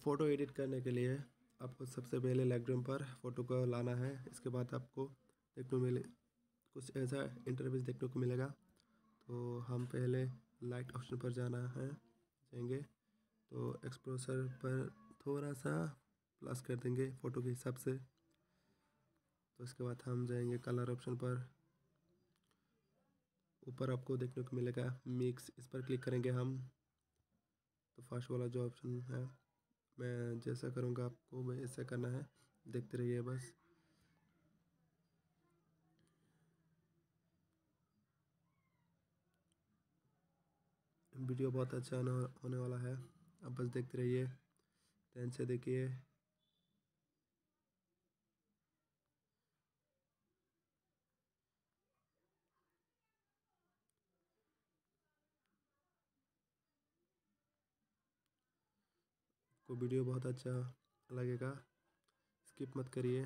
Photo edit करने के लिए आपको सबसे पहले लाइटरूम पर फ़ोटो को लाना है। इसके बाद आपको देखने को मिले कुछ ऐसा इंटरफेस देखने को मिलेगा। तो हम पहले लाइट ऑप्शन पर जाएंगे तो एक्सपोजर पर थोड़ा सा प्लस कर देंगे फ़ोटो के हिसाब से। तो इसके बाद हम जाएंगे कलर ऑप्शन पर। ऊपर आपको देखने को मिलेगा मिक्स, इस पर क्लिक करेंगे हम। तो फर्स्ट वाला जो ऑप्शन है, मैं जैसा करूँगा आपको मैं ऐसा करना है, देखते रहिए बस। वीडियो बहुत अच्छा होने वाला है, अब बस देखते रहिए, ध्यान से देखिए। को वीडियो बहुत अच्छा लगेगा, स्किप मत करिए।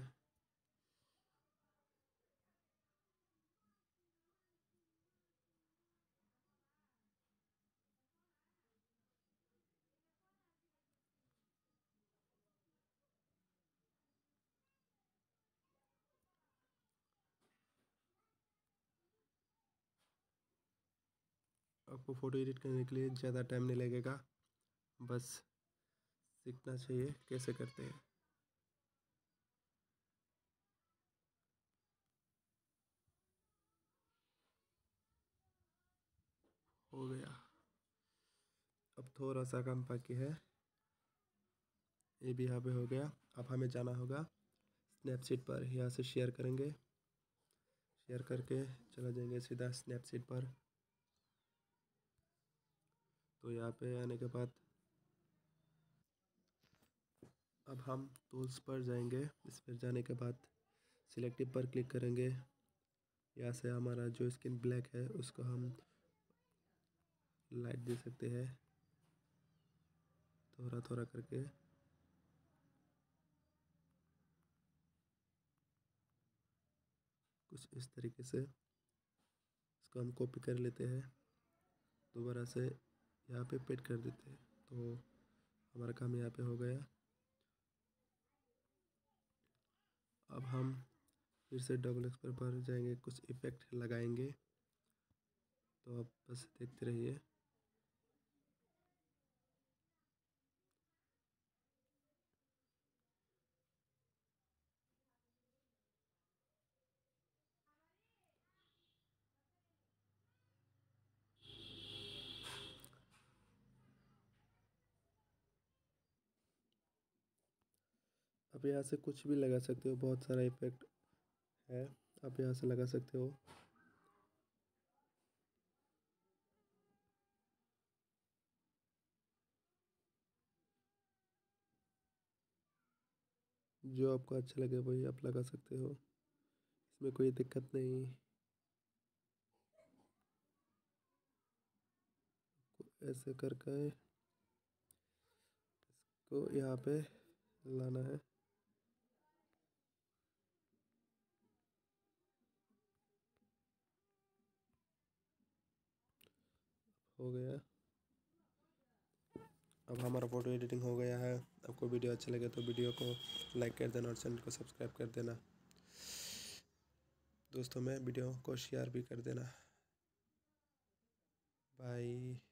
आपको फ़ोटो एडिट करने के लिए ज़्यादा टाइम नहीं लगेगा, बस सीखना चाहिए कैसे करते हैं। हो गया, अब थोड़ा सा काम बाकी है, ये भी यहाँ पे हो गया। अब हमें जाना होगा स्नैपसीड पर, यहाँ से शेयर करेंगे, शेयर करके चला जाएंगे सीधा स्नैपसीड पर। तो यहाँ पे आने के बाद अब हम टूल्स पर जाएंगे। इस पर जाने के बाद सिलेक्टिव पर क्लिक करेंगे। यहाँ से हमारा जो स्किन ब्लैक है उसको हम लाइट दे सकते हैं थोड़ा थोड़ा करके। कुछ इस तरीके से इसको हम कॉपी कर लेते हैं, दोबारा से यहाँ पे पेस्ट कर देते हैं। तो हमारा काम यहाँ पे हो गया। अब हम फिर से डबल एक्सपर पर जाएंगे, कुछ इफ़ेक्ट लगाएंगे। तो आप बस देखते रहिए। आप यहाँ से कुछ भी लगा सकते हो, बहुत सारा इफ़ेक्ट है, आप यहाँ से लगा सकते हो। जो आपको अच्छा लगे वही आप लगा सकते हो, इसमें कोई दिक्कत नहीं। ऐसे करके इसको यहाँ पे लाना है। हो गया, अब हमारा फ़ोटो एडिटिंग हो गया है। आपको वीडियो अच्छा लगे तो वीडियो को लाइक कर देना और चैनल को सब्सक्राइब कर देना। दोस्तों में वीडियो को शेयर भी कर देना। बाय।